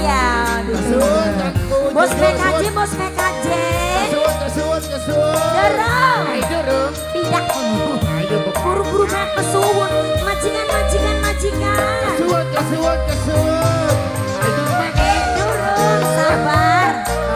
ya. Bos PKJ, bos PKJ. Dorong. Tidak kamu. Buru-buru nak kesuwun. Majikan, majikan, majikan. Kesuwun. Dorong, sabar.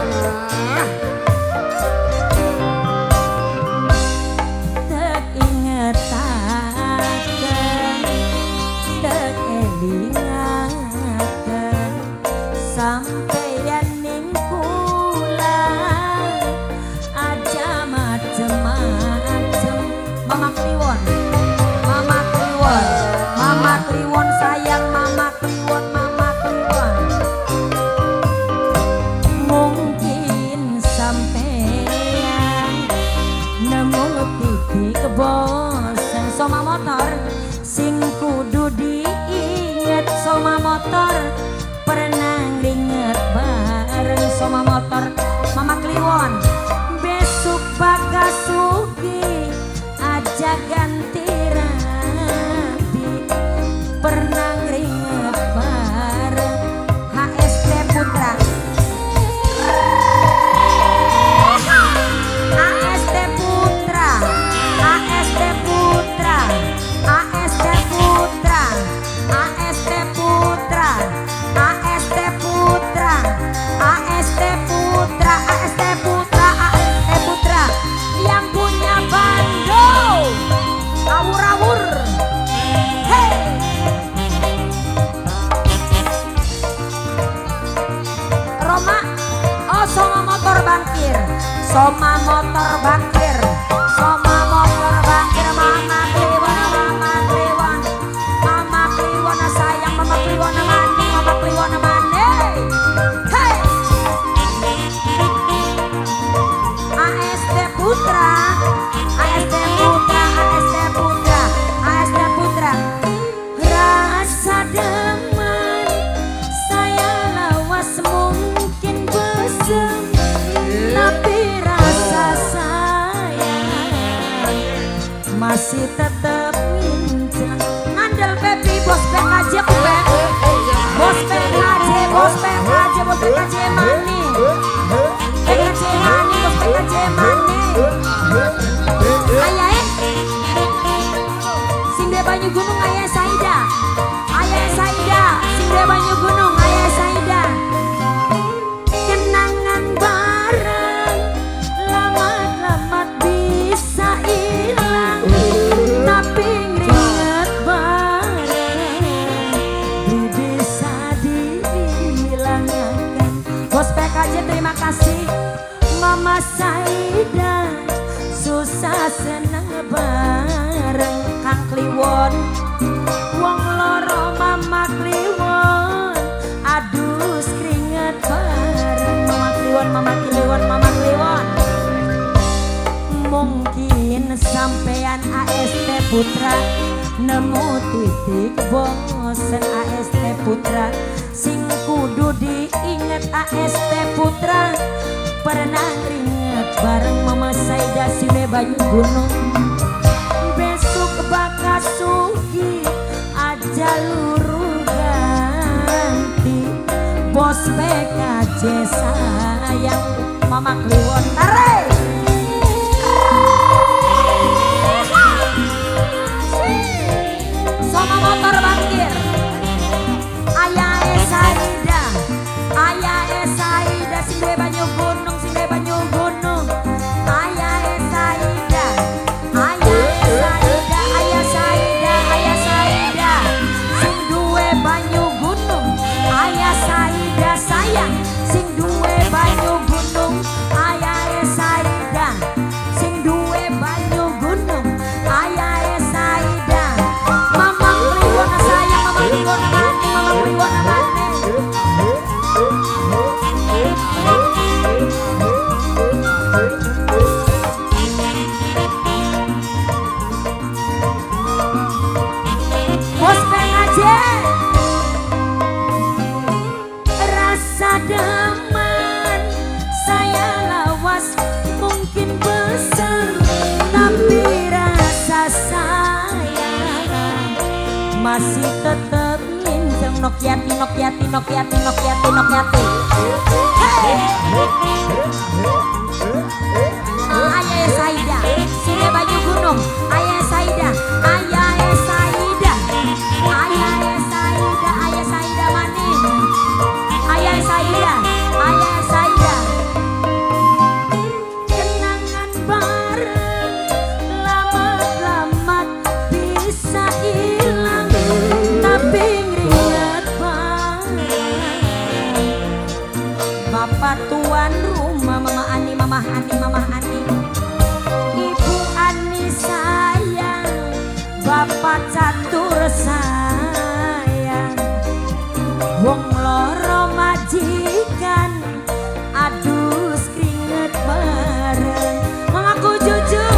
Sampeyan ning kula aja macem-macem. Mama Kliwon, Mama Kliwon, Mama Kliwon sayang, Mama Kliwon, Mama Kliwon. Mungkin sampeyan nemu titik bosen sama motor sing kudu diinget sama motor. Pernah ringet bareng sama motor Mama Kliwon. Besok bakal sugi aja ganti rapi. Pernah ringet bareng HST Putra. AST Putra, AST Putra, AST Putra, AST Putra, AST Putra, AST Putra, AST Putra, AST Putra yang punya bando awur-awur. Hey, Roma, oh sama motor bangkir, sama motor bangkir, sama motor bangkir. Mama Kliwon, Mama Kliwon, Mama Kliwon sayang, Mama Kliwon mani, Mama Kliwon mani. Hey, AST Putra, AST Putra, AST Putra, AST Putra. Rasa demen saya lawas mungkin besem, tapi rasa sayang masih tetap ngincang. Ngandel baby bos PKJ kube, bos PKJ, bos PKJ, bos PKJ mani, PKJ mani, bos PKJ mani. Ayah Sindre Banyu Gunung, Ayah Saida, Ayah Saida, Sindre Banyu Gunung, Ayah Saida. Kenangan bareng lamat-lamat bisa hilang, tapi inget bareng bisa dihilangkan. Bos PKJ terima kasih. Mama Saida susah seneng bareng Kang Kliwon. Wong loro Mama Kliwon adus keringet bareng Mama Kliwon, Mama Kliwon, Mama Kliwon. Mungkin sampean AST Putra nemu titik bosen AST Putra sing kudu diinget AST Putra. Pernah ringet bareng Mama Saida Sindre Banyu Gunung. Besok bakal sugi aja luru ganti. Bos PKJ sayang, Mama Kliwon tarik. Sama motor bangkir. Ayah Saida, Ayah Saida Sindre Banyu Gunung, Sindre Banyu Gunung. Ayah Saida, Ayah Saida, Ayah Saida, Ayah Saida sing duwe Banyu Gunung. Ayah Saida sayang sing duwe Banyu Gunung. Ayah Nokiati Nokiati Nokiati Nokiati Nokiati. Ayah Saida, sini baju gunung. Ayah Saida, Ayah Saida, Ayah Saida, Ayah Saida mani. Ayah Saida, Ayah Saida. Kenangan bareng lama-lama bisa hilang, tapi ingat banget. Bapak tuan rumah, Mama Ani, Mama Ani, Mama Ani. Ibu Ani sayang, Bapak catur sayang. Wong loro majikan, adus keringet bareng. Mamaku jujur,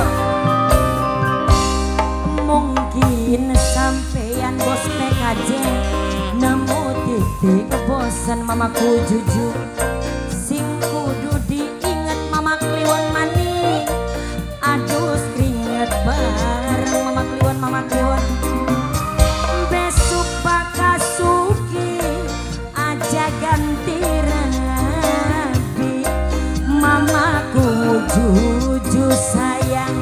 mungkin sampeyan bos PKJ nemu titik bosan. Mamaku jujur, sing kudu diinget Mama Kliwon mani, adus keringet bareng. Mama Kliwon, Mama Kliwon. Besok Bakasuki aja ganti rapi, mamaku jujur sayang.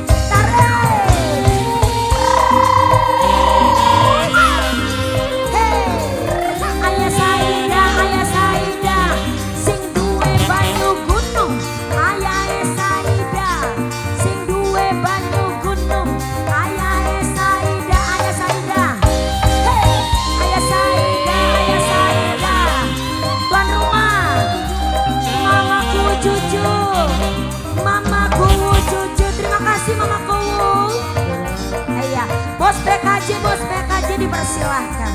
Ayah Saida, Ayah Saida, sing duwe banyu gunung. Ayah Saida, sing duwe banyu gunung. Ayah Saida, Ayah Saida. Ayah Saida, Ayah Saida. Tuan rumah, mamaku jujur, mamaku jujur. Terima kasih mamaku. Iya, bos PKJ dipersilahkan.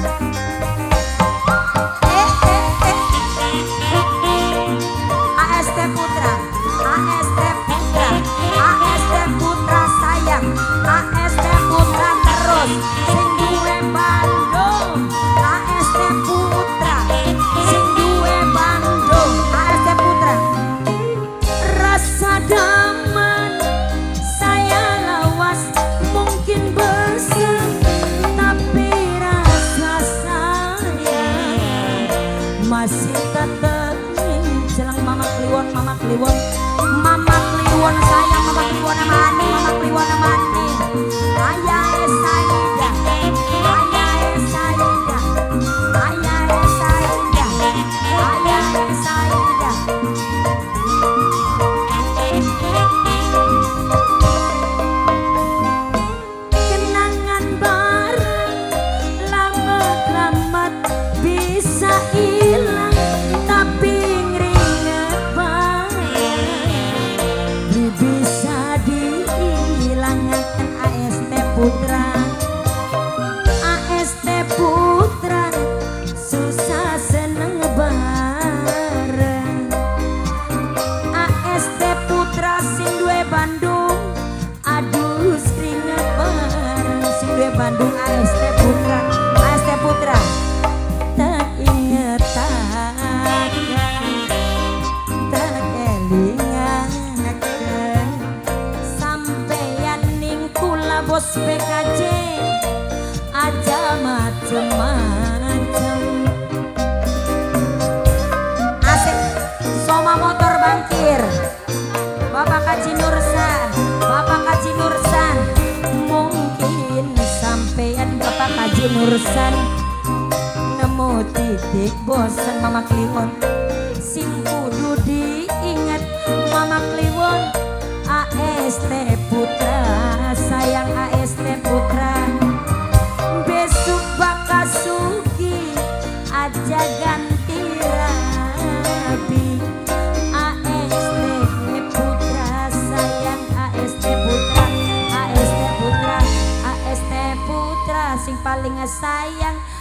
AST Putra, AST Putra, AST Putra sayang, AST Putra terus. Sing duwe Bandung, AST Putra, sing duwe Bandung, AST Putra. Rasa daman saya lawas mungkin besar, tapi rasa sayang masih tetap jelang. Mama Kliwon, Mama Kliwon, Mama Kliwon sayang. Mama Kliwon amani, Mama Kliwon amani. Ayah Saida, Ayah Saida, Ayah Saida, Ayah Saida. Kenangan bareng lamat-lamat bisa hilang, tapi ngeringet banget bisa dihilangkan. AST Putra, AST Putra susah seneng bareng. AST Putra sing duwe Bandung, adus keringet bareng. Sing duwe Bandung AST Putra, AST Putra. Tak inget tak elingaken, sampeyan ning kula bos PKJ aja macem-macem. Asik Soma motor bangkir, Bapak Kaji Nursan, Bapak Kaji Nursan. Mungkin sampeyan Bapak Kaji Nursan nemu titik bosan. Mama Kliwon, sing kudu diingat Mama Kliwon, AST Putra sayang, AST Putra. Besok Bakasuki aja ganti rapi, AST Putra sayang, AST Putra, AST Putra, AST Putra sing paling sayang.